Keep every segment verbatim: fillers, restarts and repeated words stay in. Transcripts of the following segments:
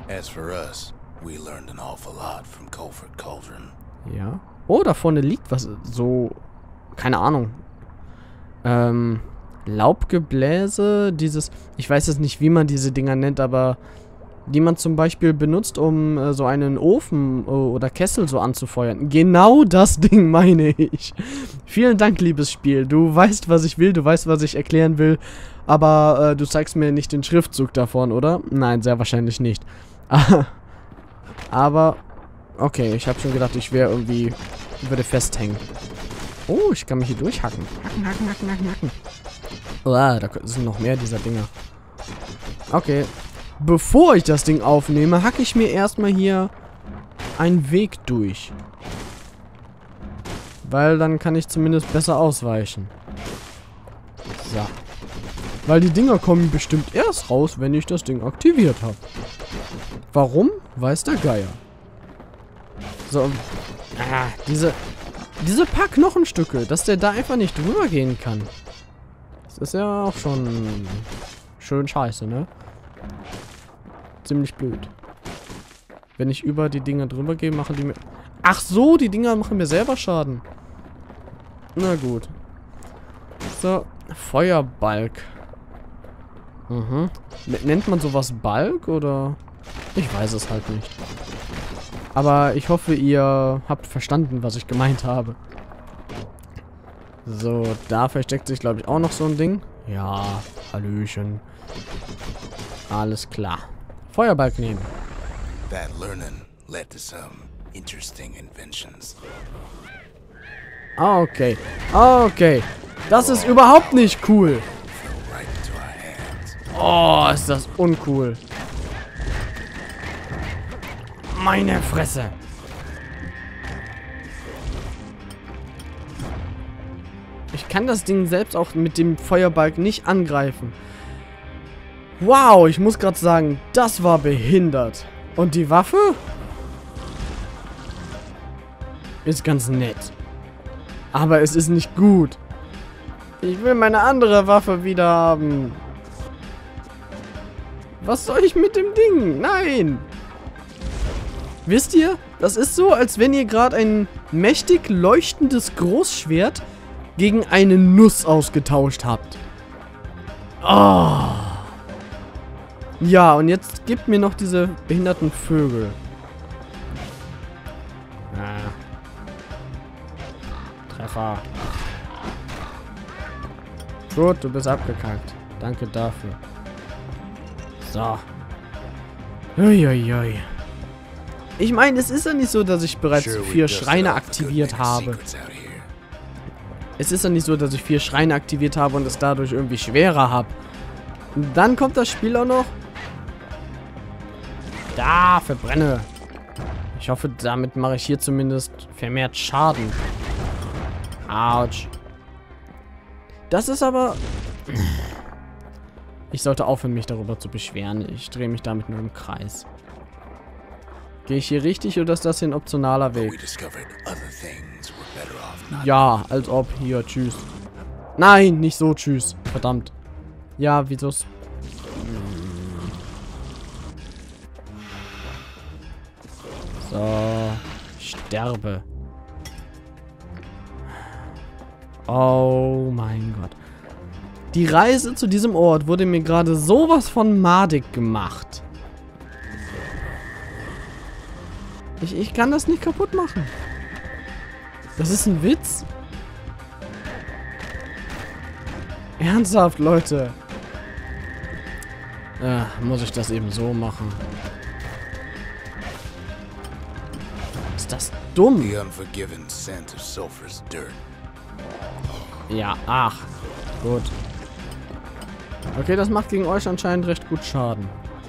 As for us, we learned an awful lot from Culford Cauldron. Ja. Oh, da vorne liegt was so... Keine Ahnung. Ähm... Laubgebläse, dieses... Ich weiß jetzt nicht, wie man diese Dinger nennt, aber... Die man zum Beispiel benutzt, um äh, so einen Ofen äh, oder Kessel so anzufeuern. Genau das Ding meine ich. Vielen Dank, liebes Spiel. Du weißt, was ich will, du weißt, was ich erklären will. Aber äh, du zeigst mir nicht den Schriftzug davon, oder? Nein, sehr wahrscheinlich nicht. Aber... Okay, ich habe schon gedacht, ich wäre irgendwie... würde festhängen. Oh, ich kann mich hier durchhacken. Hacken, hacken, hacken, hacken, hacken. Oh, da sind noch mehr dieser Dinger. Okay. Bevor ich das Ding aufnehme, hacke ich mir erstmal hier einen Weg durch. Weil dann kann ich zumindest besser ausweichen. So. Weil die Dinger kommen bestimmt erst raus, wenn ich das Ding aktiviert habe. Warum? Weiß der Geier. So. Ah, diese... Diese paar Knochenstücke, dass der da einfach nicht drüber gehen kann. Das ist ja auch schon schön scheiße, ne? Ziemlich blöd. Wenn ich über die Dinger drüber gehe, machen die mir... Ach so, die Dinger machen mir selber Schaden. Na gut. So, Feuerbalg. Mhm. Nennt man sowas Balg oder... Ich weiß es halt nicht. Aber ich hoffe, ihr habt verstanden, was ich gemeint habe. So, da versteckt sich, glaube ich, auch noch so ein Ding. Ja, Hallöchen. Alles klar. Feuerbalg nehmen. That learning led to some interesting inventions. Okay. Okay. Das ist überhaupt nicht cool. Right into our hands. Oh, ist das uncool. Meine Fresse. Ich kann das Ding selbst auch mit dem Feuerbalg nicht angreifen. Wow, ich muss gerade sagen, das war behindert. Und die Waffe? Ist ganz nett. Aber es ist nicht gut. Ich will meine andere Waffe wieder haben. Was soll ich mit dem Ding? Nein. Wisst ihr, das ist so, als wenn ihr gerade ein mächtig leuchtendes Großschwert gegen eine Nuss ausgetauscht habt. Oh. Ja, und jetzt gibt mir noch diese behinderten Vögel. Ah. Treffer. Gut, du bist abgekackt. Danke dafür. So. Uiuiui. Ich meine, es ist ja nicht so, dass ich bereits vier Schreine aktiviert habe. Es ist ja nicht so, dass ich vier Schreine aktiviert habe und es dadurch irgendwie schwerer habe. Und dann kommt das Spiel auch noch. Da, verbrenne. Ich hoffe, damit mache ich hier zumindest vermehrt Schaden. Autsch. Das ist aber... Ich sollte aufhören, mich darüber zu beschweren. Ich drehe mich damit nur im Kreis. Gehe ich hier richtig oder ist das hier ein optionaler Weg? Ja, als ob. Hier, tschüss. Nein, nicht so, tschüss. Verdammt. Ja, wieso's... So. Sterbe. Oh mein Gott. Die Reise zu diesem Ort wurde mir gerade sowas von madig gemacht. Ich, ich kann das nicht kaputt machen. Das ist ein Witz. Ernsthaft, Leute. Ja, muss ich das eben so machen. Ist das dumm? The unforgiven scent of sulfur's dirt. Ja, ach. Gut. Okay, das macht gegen euch anscheinend recht gut Schaden.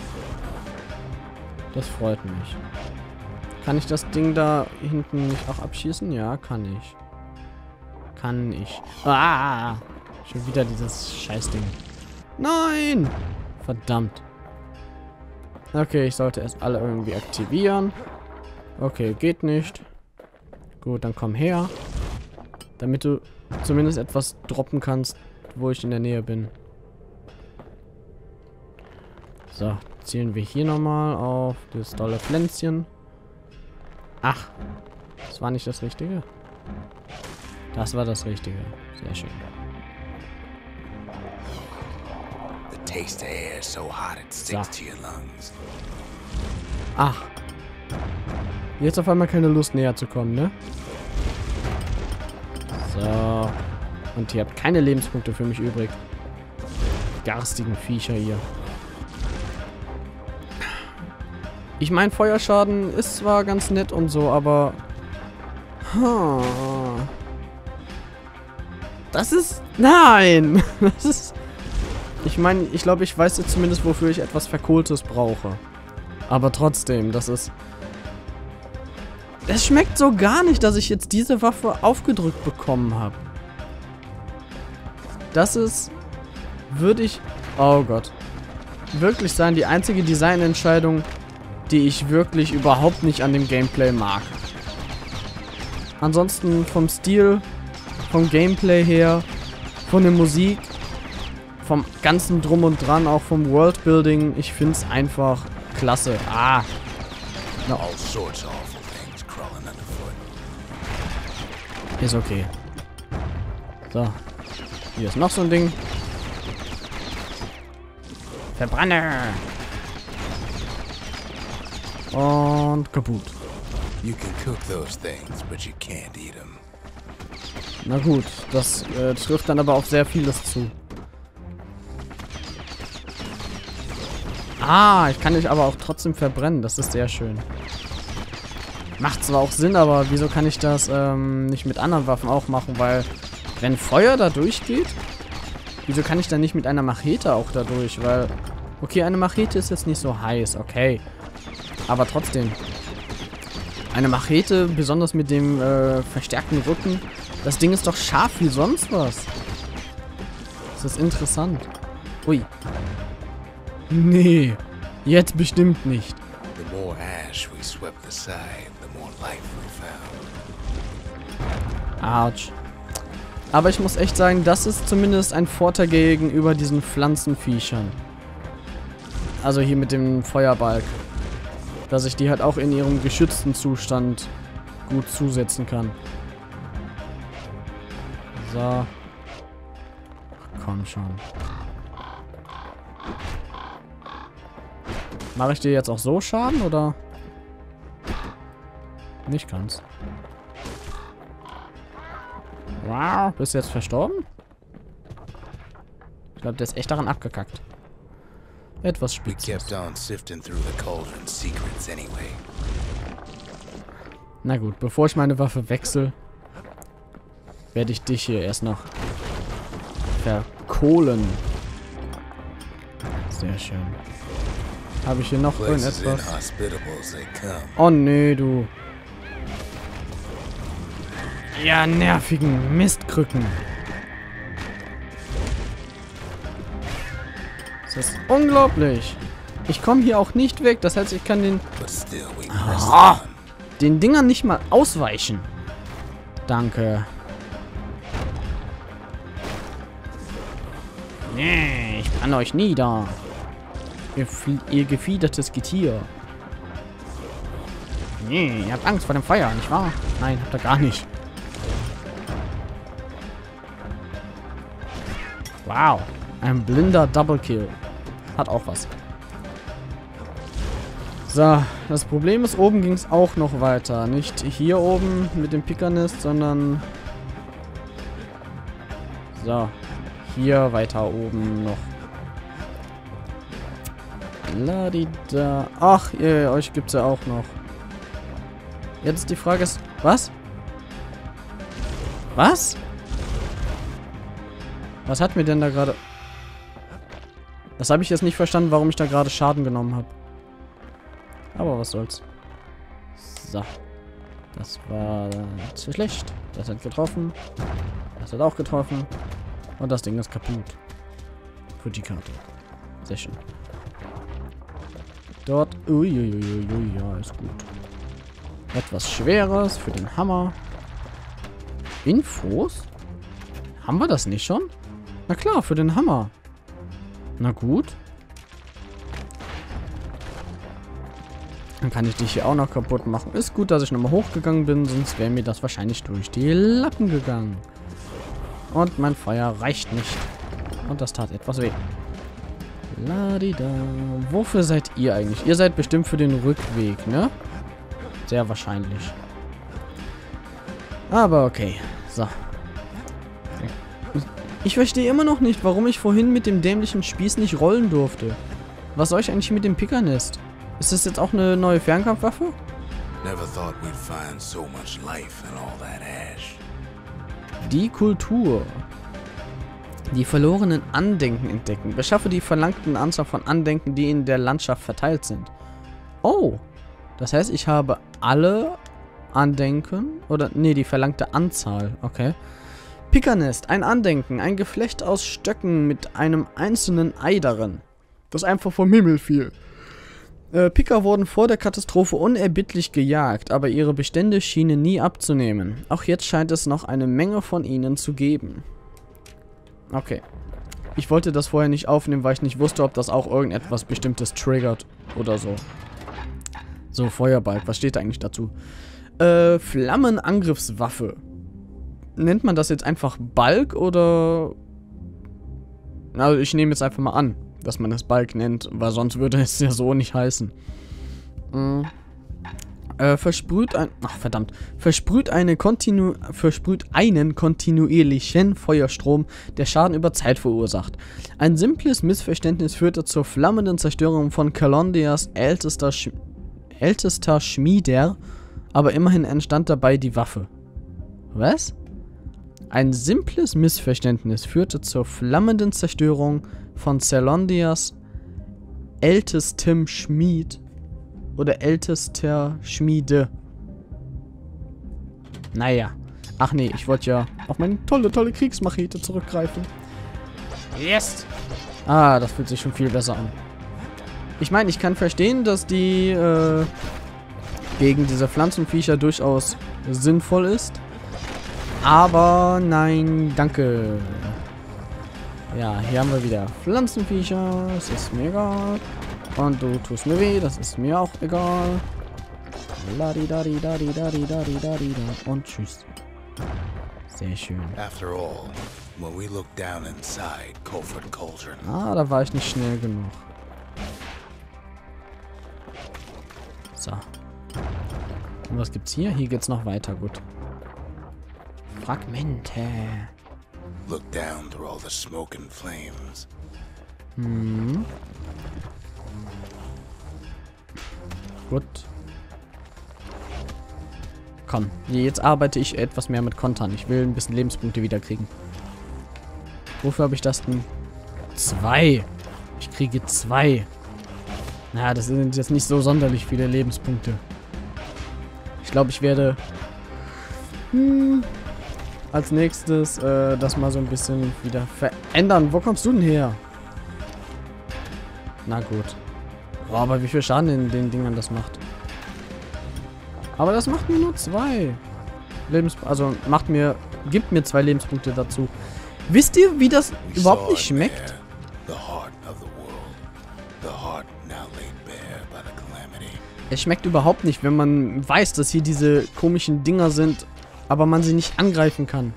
Das freut mich. Kann ich das Ding da hinten nicht auch abschießen? Ja, kann ich. Kann ich. Ah! Schon wieder dieses Scheißding. Nein! Verdammt. Okay, ich sollte erst alle irgendwie aktivieren. Okay, geht nicht. Gut, dann komm her. Damit du zumindest etwas droppen kannst, wo ich in der Nähe bin. So, zielen wir hier nochmal auf das tolle Pflänzchen. Ach, das war nicht das Richtige. Das war das Richtige. Sehr schön. The taste of air is so hot it sticks to your lungs. Ach. Jetzt auf einmal keine Lust näher zu kommen, ne? So. Und ihr habt keine Lebenspunkte für mich übrig. Garstigen Viecher hier. Ich meine, Feuerschaden ist zwar ganz nett und so, aber... Huh. Das ist... Nein! Das ist... Ich meine, ich glaube, ich weiß jetzt zumindest, wofür ich etwas Verkohltes brauche. Aber trotzdem, das ist... Es schmeckt so gar nicht, dass ich jetzt diese Waffe aufgedrückt bekommen habe. Das ist... Würde ich... Oh Gott. Wirklich sein, die einzige Designentscheidung, die ich wirklich überhaupt nicht an dem Gameplay mag. Ansonsten vom Stil, vom Gameplay her, von der Musik, vom ganzen Drum und Dran, auch vom Worldbuilding, ich finde es einfach klasse. Ah. No. All sorts of awful things crawling underfoot. Ist okay. So. Hier ist noch so ein Ding. Verbrenne! Und kaputt. You can cook those things, but you can't eat them. Na gut, das äh, trifft dann aber auf sehr vieles zu. Ah, ich kann dich aber auch trotzdem verbrennen. Das ist sehr schön. Macht zwar auch Sinn, aber wieso kann ich das ähm, nicht mit anderen Waffen auch machen? Weil, wenn Feuer da durchgeht, wieso kann ich dann nicht mit einer Machete auch da durch? Weil, okay, eine Machete ist jetzt nicht so heiß, okay. Aber trotzdem. Eine Machete, besonders mit dem äh, verstärkten Rücken, das Ding ist doch scharf wie sonst was. Das ist interessant. Ui. Nee, jetzt bestimmt nicht. The more ash we swept aside, the more life we found. Autsch. Aber ich muss echt sagen, das ist zumindest ein Vorteil gegenüber diesen Pflanzenviechern. Also hier mit dem Feuerbalg. Dass ich die halt auch in ihrem geschützten Zustand gut zusetzen kann. So. Ach, komm schon. Mache ich dir jetzt auch so Schaden, oder? Nicht ganz. Wow, bist du jetzt verstorben? Ich glaube, der ist echt daran abgekackt. Etwas We Spitzes. kept on sifting through the cauldron's secrets anyway. Na gut, bevor ich meine Waffe wechsle, werde ich dich hier erst noch verkohlen. Sehr schön. Habe ich hier noch Places irgendetwas? inhospitable as they come. Oh nee, du. Ja, nervigen Mistkrücken. Das ist unglaublich. Ich komme hier auch nicht weg. Das heißt, ich kann den, But still we pressed Ah. on. den Dingern nicht mal ausweichen. Danke. Nee, ich kann euch nieder. Ihr, fl- ihr gefiedertes Getier. Nee, ihr habt Angst vor dem Feuer, nicht wahr? Nein, habt ihr gar nicht. Wow. Ein blinder Double Kill. Hat auch was. So, das Problem ist, oben ging es auch noch weiter. Nicht hier oben mit dem Pickernest, sondern... So. Hier weiter oben noch. Ladida. Ach, ihr, euch gibt's ja auch noch. Jetzt die Frage ist... Was? Was? Was hat mir denn da gerade... Das habe ich jetzt nicht verstanden, warum ich da gerade Schaden genommen habe. Aber was soll's. So. Das war zu schlecht. Das hat getroffen. Das hat auch getroffen. Und das Ding ist kaputt. Für die Karte. Sehr schön. Dort. Uiuiuiui, ja, ist gut. Etwas Schweres für den Hammer. Infos? Haben wir das nicht schon? Na klar, für den Hammer. Na gut. Dann kann ich dich hier auch noch kaputt machen. Ist gut, dass ich nochmal hochgegangen bin, sonst wäre mir das wahrscheinlich durch die Lappen gegangen. Und mein Feuer reicht nicht. Und das tat etwas weh. Ladida. Wofür seid ihr eigentlich? Ihr seid bestimmt für den Rückweg, ne? Sehr wahrscheinlich. Aber okay. So. Ich verstehe immer noch nicht, warum ich vorhin mit dem dämlichen Spieß nicht rollen durfte. Was soll ich eigentlich mit dem Pickernest? Ist das jetzt auch eine neue Fernkampfwaffe? Never thought we'd find so much life in all that ash. Die Kultur. Die verlorenen Andenken entdecken. Beschaffe die verlangten Anzahl von Andenken, die in der Landschaft verteilt sind. Oh. Das heißt, ich habe alle Andenken. Oder, nee, die verlangte Anzahl. Okay. Pickernest. Ein Andenken. Ein Geflecht aus Stöcken mit einem einzelnen Ei darin. Das einfach vom Himmel fiel. Äh, Picker wurden vor der Katastrophe unerbittlich gejagt, aber ihre Bestände schienen nie abzunehmen. Auch jetzt scheint es noch eine Menge von ihnen zu geben. Okay. Ich wollte das vorher nicht aufnehmen, weil ich nicht wusste, ob das auch irgendetwas Bestimmtes triggert oder so. So, Feuerbalg. Was steht da eigentlich dazu? Äh, Flammenangriffswaffe. Nennt man das jetzt einfach Balg oder... Also ich nehme jetzt einfach mal an, dass man das Balg nennt, weil sonst würde es ja so nicht heißen. Mhm. Äh, versprüht ein... Ach, verdammt. Versprüht, eine kontinu versprüht einen kontinuierlichen Feuerstrom, der Schaden über Zeit verursacht. Ein simples Missverständnis führte zur flammenden Zerstörung von Kalondias ältester, Sch ältester Schmieder, aber immerhin entstand dabei die Waffe. Was? Ein simples Missverständnis führte zur flammenden Zerstörung von Celondias ältestem Schmied oder ältester Schmiede. Naja. Ach nee, ich wollte ja auf meine tolle, tolle Kriegsmachete zurückgreifen. Yes! Ah, das fühlt sich schon viel besser an. Ich meine, ich kann verstehen, dass die äh, gegen diese Pflanzenviecher durchaus sinnvoll ist. Aber nein, danke. Ja, hier haben wir wieder Pflanzenviecher. Das ist mir egal. Und du tust mir weh, das ist mir auch egal. Und tschüss. Sehr schön. After all, when we look down inside Colford Cauldron. Ah, da war ich nicht schnell genug. So. Und was gibt's hier? Hier geht's noch weiter, gut. Fragmente. Look down through all the smoke and flames. Hm. Gut. Komm, jetzt arbeite ich etwas mehr mit Kontern. Ich will ein bisschen Lebenspunkte wiederkriegen. Wofür habe ich das denn? Zwei. Ich kriege zwei. Naja, das sind jetzt nicht so sonderlich viele Lebenspunkte. Ich glaube, ich werde hm, als nächstes äh, das mal so ein bisschen wieder verändern. Wo kommst du denn her? Na gut. Oh, aber wie viel Schaden in den Dingern das macht. Aber das macht mir nur zwei. Lebens also macht mir, gibt mir zwei Lebenspunkte dazu. Wisst ihr, wie das überhaupt nicht schmeckt? Es schmeckt überhaupt nicht, wenn man weiß, dass hier diese komischen Dinger sind, aber man sie nicht angreifen kann.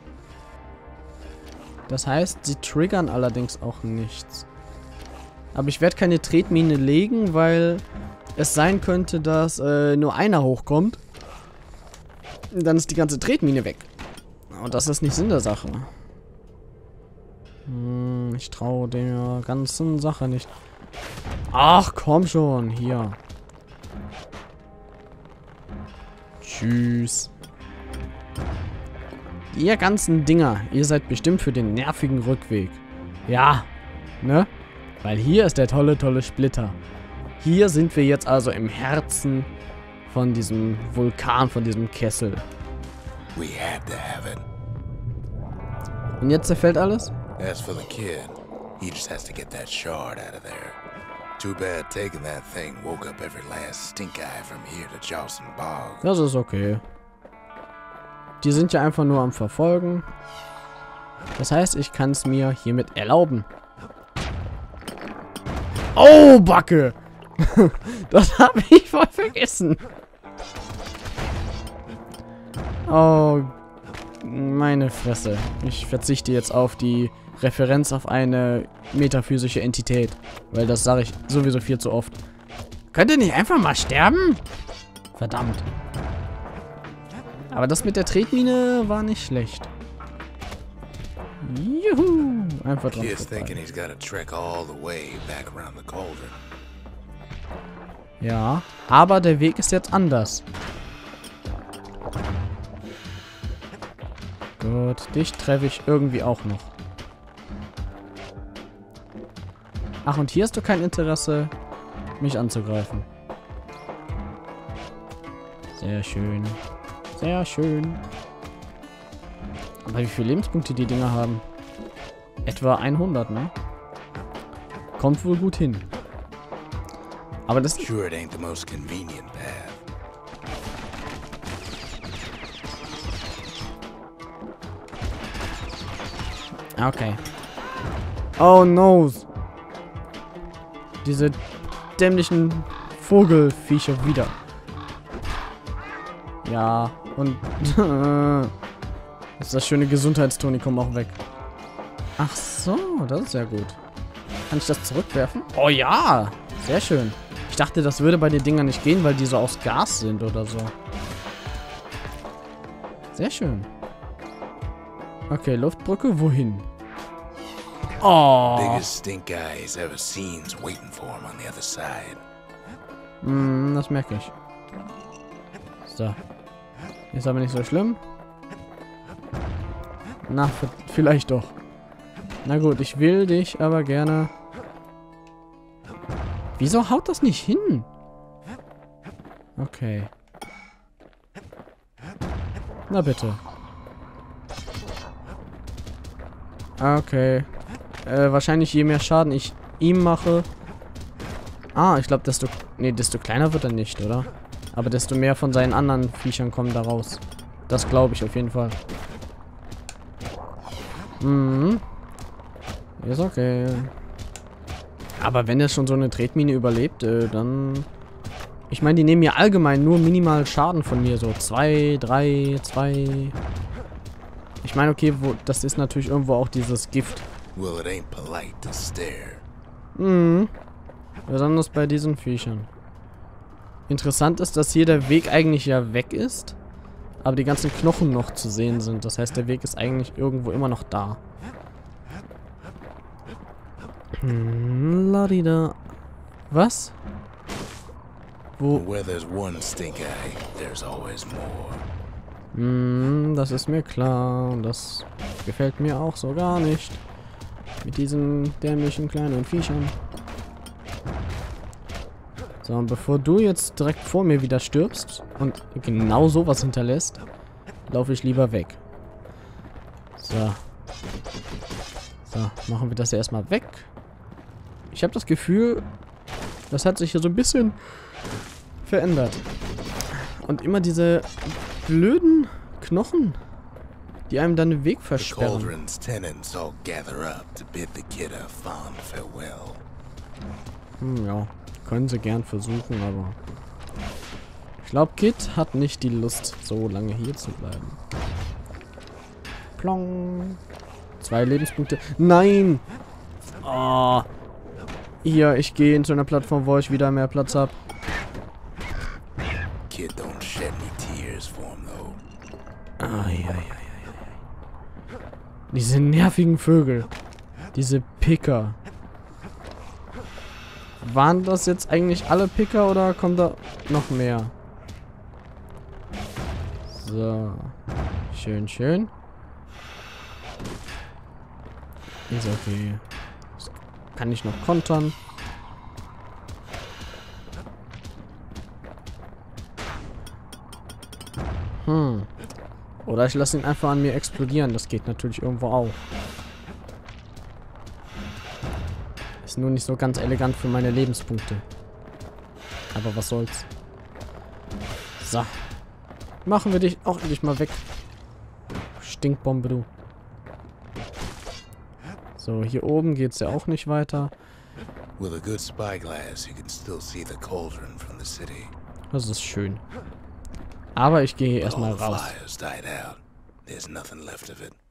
Das heißt, sie triggern allerdings auch nichts. Aber ich werde keine Tretmine legen, weil es sein könnte, dass äh, nur einer hochkommt. Dann ist die ganze Tretmine weg. Und das ist nicht Sinn der Sache. Hm, ich traue der ganzen Sache nicht. Ach, komm schon. Hier. Tschüss. Ihr ganzen Dinger, ihr seid bestimmt für den nervigen Rückweg. Ja, ne? Weil hier ist der tolle, tolle Splitter. Hier sind wir jetzt also im Herzen von diesem Vulkan, von diesem Kessel. We had to have it. Und jetzt zerfällt alles? As for the kid, he just has to get that shard out of there. Too bad taking that thing woke up every last stink eye from here to Charleston Bog. Das ist okay. Die sind ja einfach nur am Verfolgen. Das heißt, ich kann es mir hiermit erlauben. Oh, Backe! Das habe ich voll vergessen. Oh, meine Fresse. Ich verzichte jetzt auf die Referenz auf eine metaphysische Entität. Weil das sage ich sowieso viel zu oft. Könnt ihr nicht einfach mal sterben? Verdammt. Aber das mit der Tretmine war nicht schlecht. Juhu. Einfach drauf Kid's vorbei. thinking he's gotta trek all the way back around the cauldron. Ja, aber der Weg ist jetzt anders. Gut, dich treffe ich irgendwie auch noch. Ach, und hier hast du kein Interesse, mich anzugreifen. Sehr schön. Sehr schön. Aber wie viele Lebenspunkte die Dinger haben? Etwa hundert, ne? Kommt wohl gut hin. Aber das... Sure, it ain't the most convenient path. Okay. Oh no. Diese dämlichen Vogelviecher wieder. Ja, und ist das schöne Gesundheitstonikum auch weg. Ach so, das ist ja gut. Kann ich das zurückwerfen? Oh ja, sehr schön. Ich dachte, das würde bei den Dingern nicht gehen, weil die so aus Gas sind oder so. Sehr schön. Okay, Luftbrücke, wohin? Oh. Biggest stink guy he's ever seen's waiting for him on the other side. Hm, das merke ich. So. Ist aber nicht so schlimm. Na, vielleicht doch. Na gut, ich will dich aber gerne... Wieso haut das nicht hin? Okay. Na bitte. Okay. Äh, wahrscheinlich je mehr Schaden ich ihm mache. Ah, ich glaube, desto... Nee, desto kleiner wird er nicht, oder? Aber desto mehr von seinen anderen Viechern kommen da raus. Das glaube ich auf jeden Fall. Mhm. Ist okay. Aber wenn er schon so eine Tretmine überlebt, äh, dann... Ich meine, die nehmen ja allgemein nur minimal Schaden von mir. So zwei, drei, zwei... Ich meine, okay, wo, das ist natürlich irgendwo auch dieses Gift. Well, it ain't polite to stare. Mhm. Besonders bei diesen Viechern. Interessant ist, dass hier der Weg eigentlich ja weg ist, aber die ganzen Knochen noch zu sehen sind. Das heißt, der Weg ist eigentlich irgendwo immer noch da. Hm, ladida. Was? Wo? Where there's one stink eye, there's always more. Hm, das ist mir klar. Und das gefällt mir auch so gar nicht. Mit diesen dämlichen kleinen Viechern. So, und bevor du jetzt direkt vor mir wieder stirbst und genau sowas hinterlässt, laufe ich lieber weg. So. So, machen wir das ja erstmal weg. Ich habe das Gefühl, das hat sich hier so ein bisschen verändert. Und immer diese blöden Knochen, die einem dann den Weg The versperren. cauldron's tenants all gather up to bid the kid a fond farewell. Hm, ja. Können sie gern versuchen, aber... Ich glaube, Kid hat nicht die Lust, so lange hier zu bleiben. Plong. Zwei Lebenspunkte. Nein! Oh. Hier, ich gehe zu einer Plattform, wo ich wieder mehr Platz habe. Kid don't shed any tears for him, though. Ah, ja, ja, ja, ja. Diese nervigen Vögel. Diese Picker. Waren das jetzt eigentlich alle Picker oder kommt da noch mehr? So. Schön, schön. Ist okay. Das kann ich noch kontern. Hm. Oder ich lasse ihn einfach an mir explodieren. Das geht natürlich irgendwo auch. Ist nur nicht so ganz elegant für meine Lebenspunkte. Aber was soll's. So. Machen wir dich auch endlich mal weg. Stinkbombe, du. So, hier oben geht's ja auch nicht weiter. With a good spyglass, you can still see the cauldron from the city. Das ist schön. Aber ich gehe But all erstmal the raus. fires died out. There's nothing left of it.